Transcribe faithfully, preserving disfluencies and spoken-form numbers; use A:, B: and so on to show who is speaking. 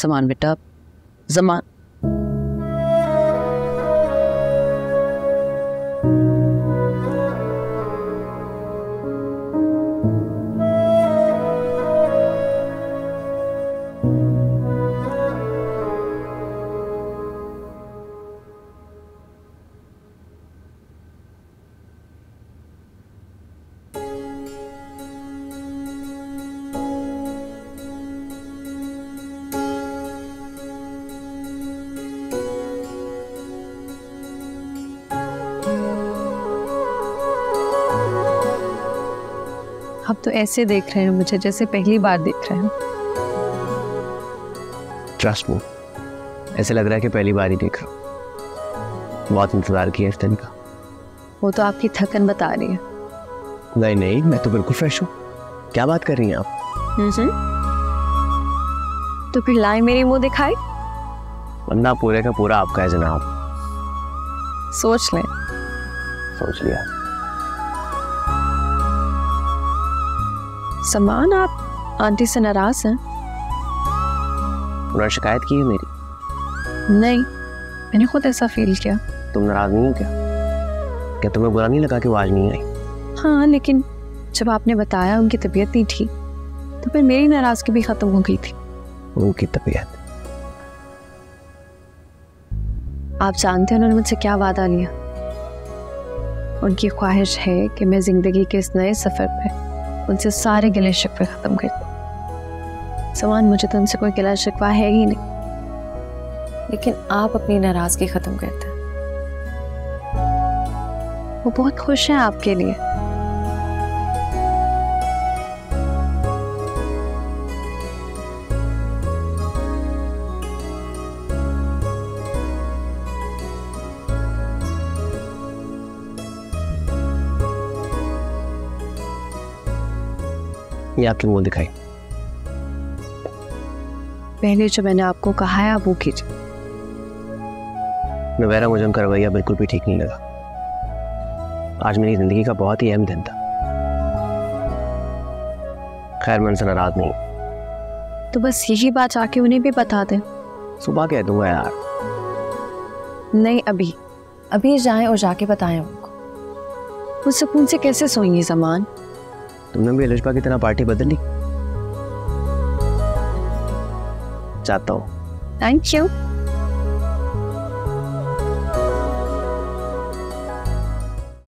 A: सामान बेटा, जमान।
B: आप तो ऐसे देख रहे हैं मुझे जैसे पहली बार देख रहे हैं।
C: ट्रस्ट मी, ऐसे लग रहा है कि पहली बार ही देख रहा हूँ। बहुत इंतजार किया इस दिन का।
B: वो तो आपकी थकन बता रही है।
C: नहीं नहीं, मैं तो बिल्कुल फ्रेश हूँ। क्या बात कर रही हैं आप?
B: हम्म। तो फिर लाए मेरी मुंह दिखाई।
C: वरना पूरे का पूरा आपका है जनाब।
B: सोच लें।
C: सोच लिया।
B: समान, आप आंटी से नाराज हैं?
C: उन्होंने शिकायत की है मेरी?
B: नहीं, मैंने खुद ऐसा फील किया।
C: तुम नाराज नहीं हो क्या? क्या तुम्हें बुरा नहीं लगा कि वो आज नहीं आई?
B: हाँ, लेकिन जब आपने बताया उनकी तबीयत नहीं ठीक तो फिर मेरी नाराजगी भी खत्म हो गई थी।
C: उनकी तबीयत?
B: आप जानते हैं उन्होंने मुझसे क्या वादा लिया? उनकी ख्वाहिश है कि मैं जिंदगी के इस नए सफर पे उनसे सारे गिले शिकवे खत्म कर दूं। समान, मुझे तो उनसे कोई गिला शिकवा है ही नहीं, लेकिन आप अपनी नाराजगी खत्म करते हैं। वो बहुत खुश हैं आपके लिए।
C: ये आपकी मुंह दिखाई।
B: पहले जो मैंने आपको कहा है आप वो कीजिए।
C: नवेरा, मुझे उनका रवैया बिल्कुल भी ठीक नहीं लगा। आज मेरी जिंदगी का बहुत ही अहम दिन था। खैर, मैं उनसे नाराज नहीं।
B: तो बस यही बात आके उन्हें भी बता दें।
C: सुबह कह दूंगा यार।
B: नहीं, अभी अभी जाएं और जाके बताएं उनको। वो सुकून से कैसे सोएंगी ज़मान?
C: तुमने भी एलिशबा की तरह पार्टी बदल ली? चाहता हूँ।
B: Thank you.